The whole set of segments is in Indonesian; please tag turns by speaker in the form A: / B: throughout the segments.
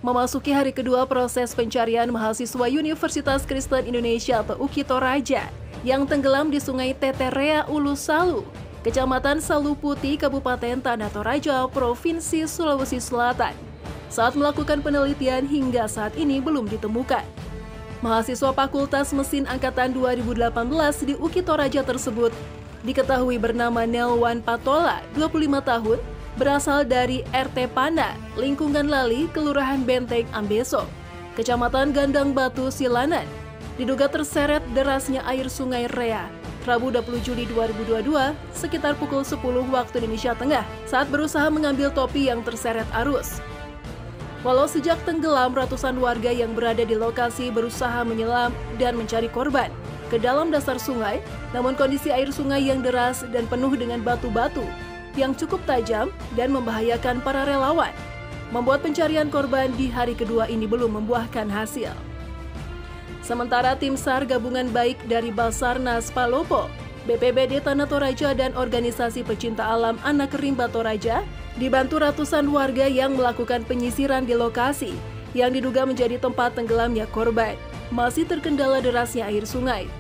A: Memasuki hari kedua proses pencarian mahasiswa Universitas Kristen Indonesia atau UKI Toraja yang tenggelam di Sungai Teterea Ulu Salu, Kecamatan Salu Putih, Kabupaten Tanah Toraja, Provinsi Sulawesi Selatan. Saat melakukan penelitian hingga saat ini belum ditemukan. Mahasiswa Fakultas Mesin Angkatan 2018 di UKI Toraja tersebut diketahui bernama Nelwan Patola, 25 tahun, berasal dari RT Pana, Lingkungan Lali, Kelurahan Benteng, Ambeso, Kecamatan Gandang Batu, Silanan. Diduga terseret derasnya air Sungai Rea, Rabu 20 Juli 2022, sekitar pukul 10 waktu Indonesia Tengah, saat berusaha mengambil topi yang terseret arus. Walau sejak tenggelam, ratusan warga yang berada di lokasi berusaha menyelam dan mencari korban ke dalam dasar sungai, namun kondisi air sungai yang deras dan penuh dengan batu-batu yang cukup tajam dan membahayakan para relawan, membuat pencarian korban di hari kedua ini belum membuahkan hasil. Sementara tim SAR gabungan baik dari Basarnas Palopo, BPBD Tanah Toraja dan organisasi pecinta alam Anak Rimba Toraja dibantu ratusan warga yang melakukan penyisiran di lokasi yang diduga menjadi tempat tenggelamnya korban. Masih terkendala derasnya air sungai.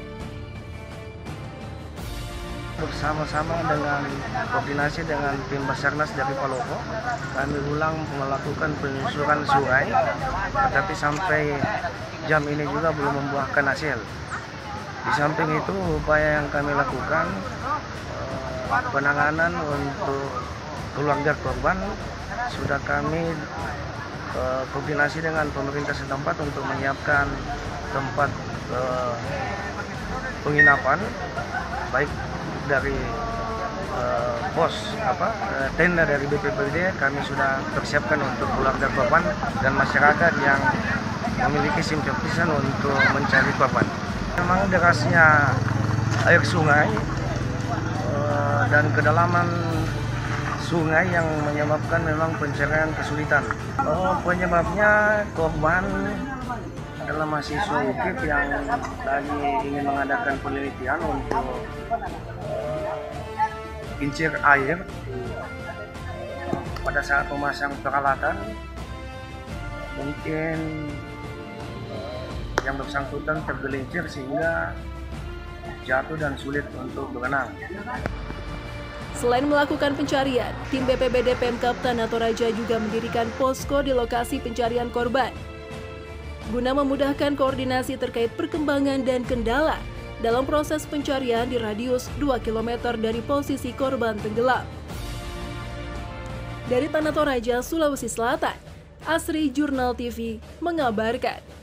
B: Bersama-sama dengan koordinasi dengan tim Basarnas dari Palopo, kami ulang melakukan penyusuran sungai, tetapi sampai jam ini juga belum membuahkan hasil. Di samping itu, upaya yang kami lakukan, penanganan untuk keluarga korban, sudah kami koordinasi dengan pemerintah setempat untuk menyiapkan tempat penginapan, baik dari tenda dari BPBD. Kami sudah persiapkan untuk keluarga korban dan masyarakat yang memiliki simpatisan untuk mencari korban. Memang derasnya air sungai dan kedalaman sungai yang menyebabkan memang pencarian kesulitan. Penyebabnya korban adalah mahasiswa UKIP yang lagi ingin mengadakan penelitian untuk kincir air. Pada saat memasang peralatan, mungkin yang bersangkutan tergelincir sehingga jatuh dan sulit untuk berenang.
A: Selain melakukan pencarian, tim BPBD Pemkab Tanah Toraja juga mendirikan posko di lokasi pencarian korban guna memudahkan koordinasi terkait perkembangan dan kendala dalam proses pencarian di radius 2 km dari posisi korban tenggelam. Dari Tanah Toraja, Sulawesi Selatan, Asri Jurnal TV mengabarkan.